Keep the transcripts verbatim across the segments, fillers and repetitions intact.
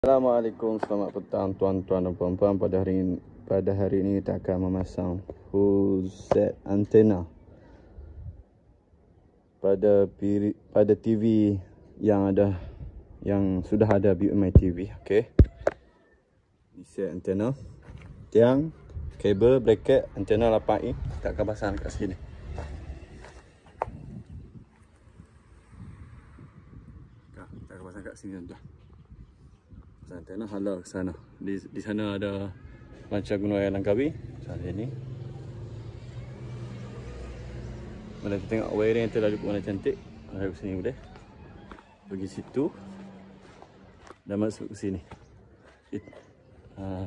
Assalamualaikum, selamat petang tuan-tuan dan puan-puan. Pada hari ini, pada hari ini kita akan memasang full set antena pada piri, pada T V yang ada yang sudah ada B M I T V. Okey. Ini set antena, tiang, kabel, bracket, antena lapan in. Kita akan pasang kat sini. Kita akan pasang kat sini tuan-tuan. Antena halau ke sana. Di, di sana ada macam gunung air Langkawi. Sana ni. Mana kita tengok wiring yang terlalu warna cantik. Ada ke sini boleh. Pergi situ. Dan masuk ke sini. It, ha.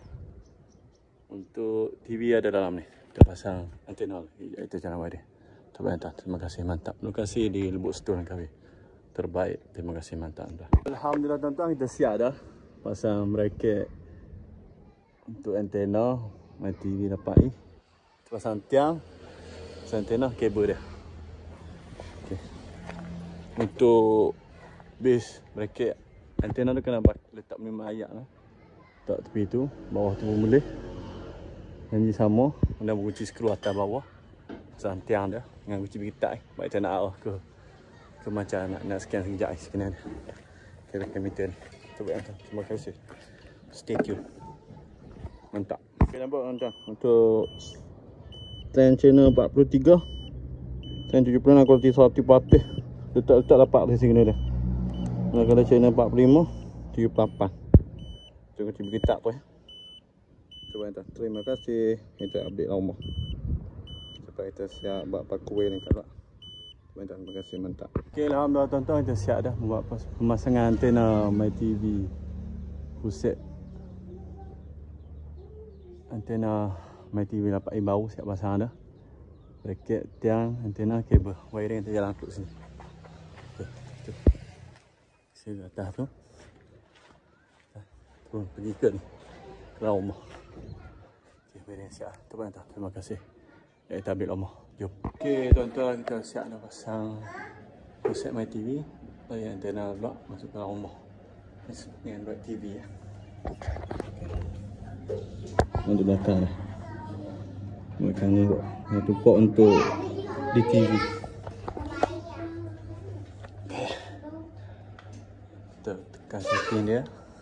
Untuk T V ada dalam ni. Kita pasang antena. Itu cara wiring. Terima kasih, mantap. Lokasi di Lubuk Setu Langkawi. Terbaik. Terima kasih, mantap. Alhamdulillah tuan-tuan, kita siap dah pasang bracket untuk antena M I T V lapan in. Kita pasang tiang, pasang antena, kabel dia. Okay. Untuk base bracket antena tu kena letak memang ayak lah. Letak tepi tu, bawah tu pun boleh. Janji sama, dan kunci skru atas bawah. Pasang tiang dia dengan kunci berkitak. Baik kita nak arah ke ke macam nak, nak scan sekejap scan dia. Kira meter ni. Terima kasih. Stay tune. Mantap. Okay, nampak tuan-tuan. Untuk stand channel empat puluh tiga. Stand tujuh puluh enam kualiti satu patih. Letak-letak dapat di sini dia. Nah, kalau channel empat puluh lima, tujuh puluh lapan. Tengok tiba kita apa ya. Coba tuan. Terima kasih. Kita update lama. Supaya kita siap buat pakuwe ni kalau. Terima kasih, mantap. Okey, alhamdulillah tuan-tuan, kita siap dah membuat pemasangan antena M I T V full set. Antena M I T V lapan in baru siap pasang dah. Bracket, tiang, antena, kabel. Wiring kita jalan ke sini. Okey, tu. Sini atas tu. Turun pergi ke ni. Ke rumah. Okey, wiring siap. Terima kasih. Ya, kita ambil rumah. Jom. Okey tuan-tuan, kita siap dah pasang full set M I T V. Dari antena pula masuk ke rumah. Ni Android T V ya. Untuk belakang dah. Belakang ni satu port untuk D T V. Okey. Kita tekan setting dia.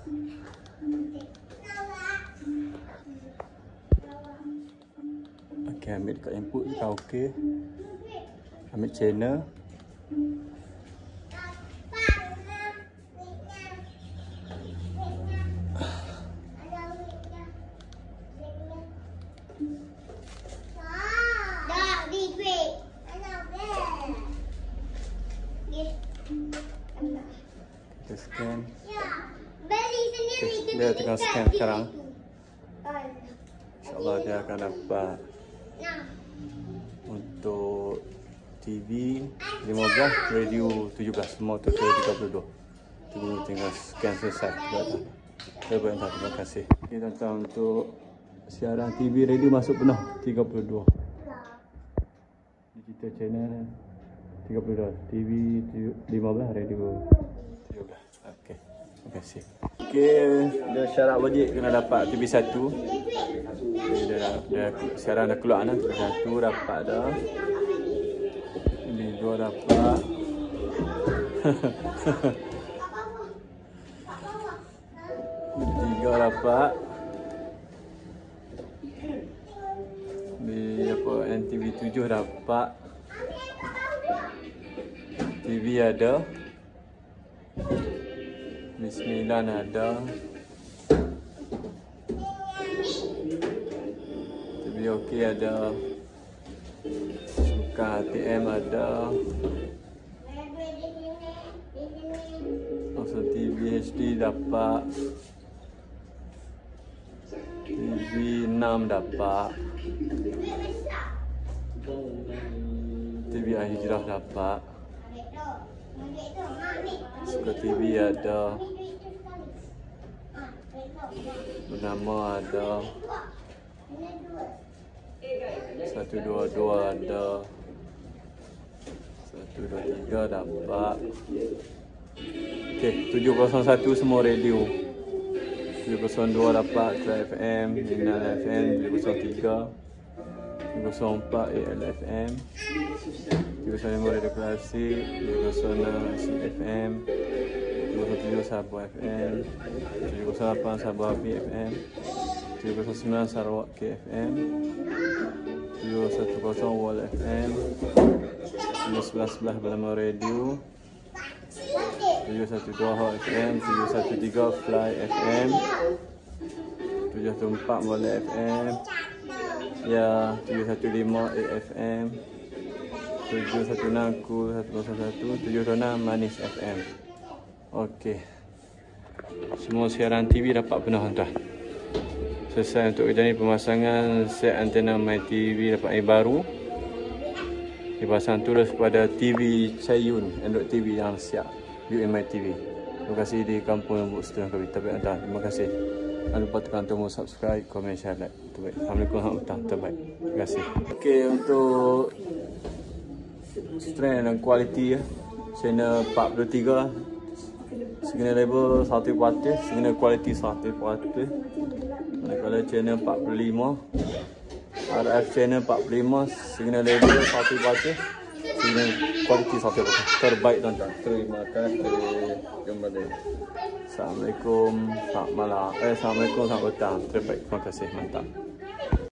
Okey, ambil dekat input kita okey. Ambil channel. Kita scan. Okay, dia tengah scan sekarang. InsyaAllah dia akan dapat untuk T V lima belas, radio tujuh belas, semua total tiga puluh dua. Tunggu tinggal scan selesai. Terima kasih. Okay, tuan-tuan, untuk siaran T V radio masuk penuh tiga puluh dua. Digital channel tiga puluh dua, T V lima belas, radio tujuh belas. Okey. Terima kasih. Okey, dia syarat wajib kena dapat T V satu. Dia, dia siaran dah keluar dah. T V satu dapat dah. T V dua dapat. T V tiga dapat. Di apa N T V tujuh dapat. T V ada. T V sembilan ada. T V OK ada. Suka T M ada. Also T V H D dapat. T V enam dapat. T V Al-Hijrah dapat. Suka T V ada. Bernama ada. satu dua dua ada. satu dua tiga dapat. Okey, tujuh kosong satu semua radio. tujuh kosong dua lapan F M, Minal F M, tujuh kosong tiga, tujuh kosong empat A L F M, tujuh kosong lima Radio Klasik, tujuh kosong enam C F M, tujuh kosong tujuh Sabah F M, tujuh kosong lapan Sabah B F M, tujuh kosong sembilan Sarawak K F M, tujuh satu kosong Wall F M, tujuh sebelas sebelas Belama Radio, tujuh satu dua Hot F M, tujuh satu tiga Fly F M, tujuh satu empat Mola F M, ya tujuh satu lima A F M, tujuh satu enam Cool satu kosong satu, tujuh satu enam Manis F M. Okey. Semua siaran T V dapat penuh tuan. Selesai untuk kerja ni, pemasangan set antena My T V dapat air baru. Dipasang terus pada T V Cayun, Android T V yang siap. View in My T V. Terima kasih di kampung Lembut Setuang Kawi. Terbaik tuan. Terima kasih. Jangan lupa tekan tombol subscribe, komen, share, like. Terbaik. Assalamualaikum warahmatullahi wabarakatuh. Terbaik. Terima kasih. Okey, untuk strength dan kualiti ya. Channel empat puluh tiga. Signal level seratus peratus, signal kualiti seratus peratus. Manakala channel empat puluh lima, R F channel empat puluh lima, signal level seratus peratus, signal kualiti seratus peratus. Terbaik tuan-tuan. Terima kasih. Kembali. Assalamualaikum, selamat malam. Eh, Assalamualaikum, selamat petang. Terbaik. Terima kasih. Mantap.